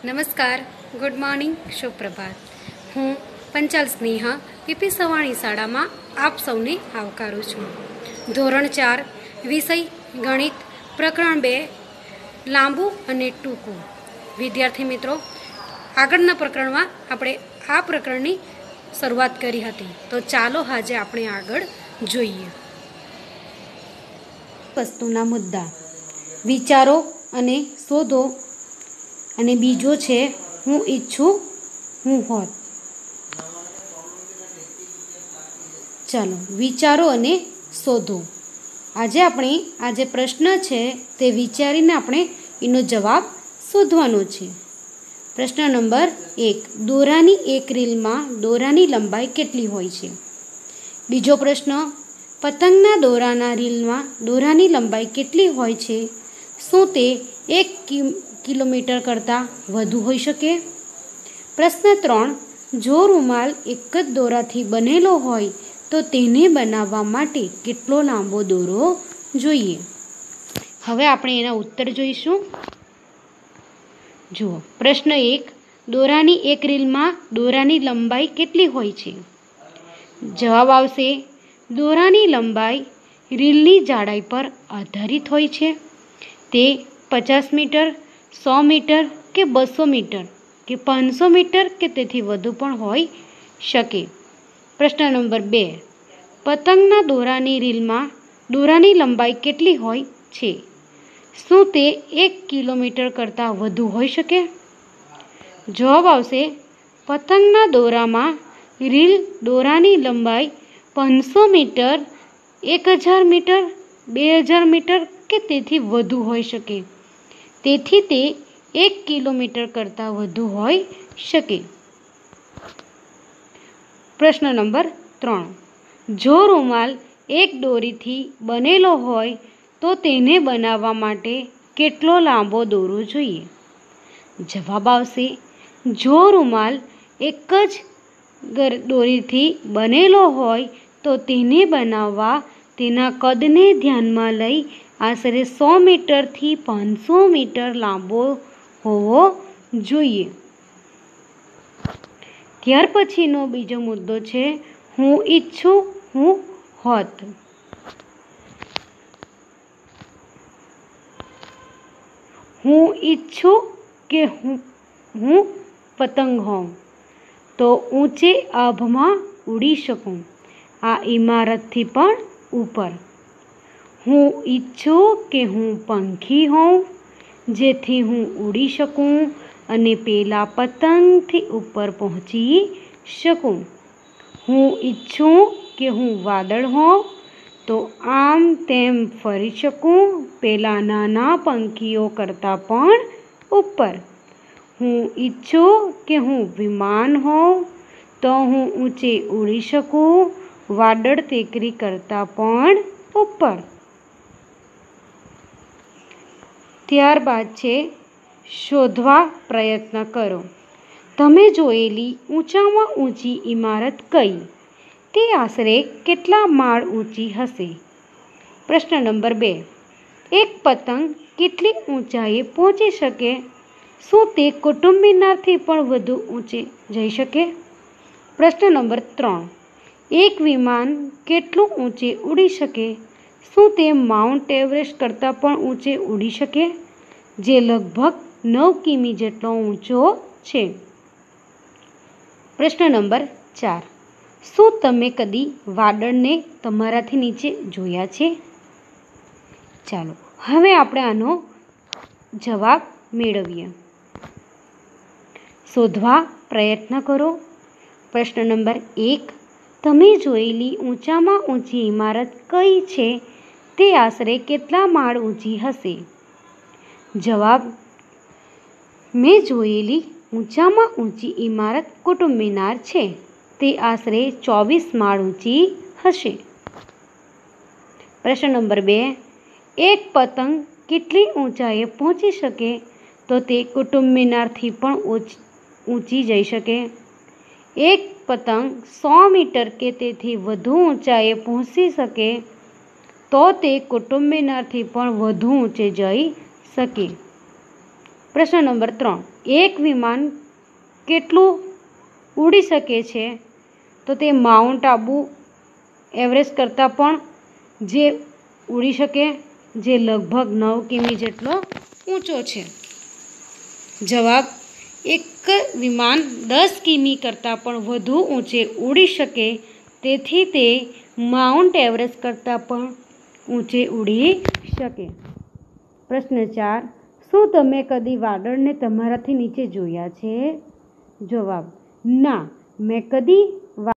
નમસ્કાર, good morning, શુભ પ્રભાત. હું Panchal Sneha PP Savani શાળામાં આપ સૌને આવકારું છું. ધોરણ 4 વિષય ગણિત પ્રકરણ 2 લાંબુ અને ટૂંકું. વિદ્યાર્થી મિત્રો, આગળના પ્રકરણમાં આપણે આ પ્રકરણની શરૂઆત કરી હતી, તો ચાલો આજે આપણે આગળ જોઈએ. વસ્તુના મુદ્દા, વિચારો અને શોધો, અને બીજો છે હું ઈચ્છું હું હોત. ચાલો વિચારો અને શોધો. આ જે પ્રશ્ન છે તે વિચારીને આપણે એનો જવાબ શોધવાનો છે. પ્રશ્ન નંબર 1, દોરાની એક રીલમાં દોરાની લંબાઈ કેટલી હોય છે? બીજો પ્રશ્ન, પતંગના દોરાના રીલમાં દોરાની લંબાઈ કેટલી હોય છે? શું તે 1 કિલોમીટર કરતાં વધુ હોઈ શકે? પ્રશ્ન 3, જો રૂમાલ એક જ દોરાથી બનેલો હોય તો તેને બનાવવા માટે કેટલો લાંબો દોરો જોઈએ? હવે આપણે એના ઉત્તર જોઈશું. જુઓ, પ્રશ્ન 1, દોરાની એક રીલમાં દોરાની લંબાઈ કેટલી હોય છે? જવાબ આવશે, દોરાની લંબાઈ રીલની જાડાઈ પર આધારિત હોય છે. તે 50 મીટર, 100 મીટર કે 200 મીટર કે 500 મીટર કે તેથી વધુ પણ હોઈ શકે. પ્રશ્ન નંબર 2, પતંગના દોરાની રીલમાં દોરાની લંબાઈ કેટલી હોય છે? શું તે 1 કિલોમીટર કરતાં વધુ હોઈ શકે? જવાબ આવશે, પતંગના દોરામાં રીલ દોરાની લંબાઈ 500 મીટર, 1000 મીટર, 2000 મીટર કે તેથી વધુ હોઈ શકે. તેથી તે 1 કિલોમીટર કરતાં વધુ હોઈ શકે. પ્રશ્ન નંબર 3, જો રૂમાલ એક દોરીથી બનેલો હોય તો તેને બનાવવા માટે કેટલો લાંબો દોરો જોઈએ? જવાબ આવશે, જો રૂમાલ એક જ દોરીથી બનેલો હોય તો તેને બનાવવા તેના કદને ધ્યાનમાં લઈ આશરે 100 મીટરથી 500 મીટર લાંબો હોવો જોઈએ. ત્યાર પછીનો બીજો મુદ્દો છે હું ઈચ્છું હું હોત. હું ઈચ્છું કે હું પતંગ હોઉં તો ઊંચે આભમાં ઉડી શકું, આ ઇમારતથી પણ ઉપર. હું ઈચ્છું કે હું પંખી હોઉં જેથી હું ઉડી શકું અને પેલા પતંગથી ઉપર પહોંચી શકું. હું ઈચ્છું કે હું વાદળ હોઉં તો આમ તેમ ફરી શકું, પેલા નાના પંખીઓ કરતાં પણ ઉપર. હું ઈચ્છું કે હું વિમાન હોઉં તો હું ઊંચે ઉડી શકું, વાદળ ટેકરી કરતાં પણ ઉપર. ત્યારબાદ છે શોધવા પ્રયત્ન કરો. તમે જોયેલી ઊંચામાં ઊંચી ઇમારત કઈ? તે આશરે કેટલા માળ ઊંચી હશે? પ્રશ્ન નંબર 2, એક પતંગ કેટલી ઊંચાઈએ પહોંચી શકે? શું તે કુતુબ મિનારથી પણ વધુ ઊંચે જઈ શકે? પ્રશ્ન નંબર 3, એક વિમાન કેટલું ઊંચે ઉડી શકે? શું તે માઉન્ટ એવરેસ્ટ કરતાં પણ ઊંચે ઉડી શકે, જે લગભગ 9 કિમી જેટલો ઊંચો છે? પ્રશ્ન નંબર 4, શું તમે કદી વાદળને તમારાથી નીચે જોયા છે? ચાલો હવે આપણે આનો જવાબ મેળવીએ. શોધવા પ્રયત્ન કરો. પ્રશ્ન નંબર 1, તમે જોયેલી ઊંચામાં ઊંચી ઇમારત કઈ છે? તે આશરે કેટલા માળ ઊંચી હશે? જવાબ, મેં જોયેલી ઊંચામાં ઊંચી ઇમારત કુતુબ મિનાર છે. તે આશરે 24 માળ ઊંચી હશે. પ્રશ્ન નંબર 2, એક પતંગ કેટલી ઊંચાઈએ પહોંચી શકે? તો તે કુતુબ મિનારથી પણ ઊંચી જઈ શકે. એક પતંગ 100 મીટર કે તેથી વધુ ઊંચાઈએ પહોંચી શકે તો તે કુતુબ મિનારથી પણ વધુ ઊંચે જઈ શકે. પ્રશ્ન નંબર 3, એક વિમાન કેટલું ઉડી શકે છે? તો તે માઉન્ટ આબુ એવરેસ્ટ કરતાં પણ જે ઉડી શકે, જે લગભગ 9 કિમી જેટલો ઊંચો છે. જવાબ, એક વિમાન 10 કિમી કરતાં પણ વધુ ઊંચે ઉડી શકે, તેથી તે માઉન્ટ એવરેસ્ટ કરતાં પણ ઊંચે ઉડી શકે. પ્રશ્ન 4, શું તમે કદી વાદળને તમારાથી નીચે જોયા છે? જવાબ, ના, મેં કદી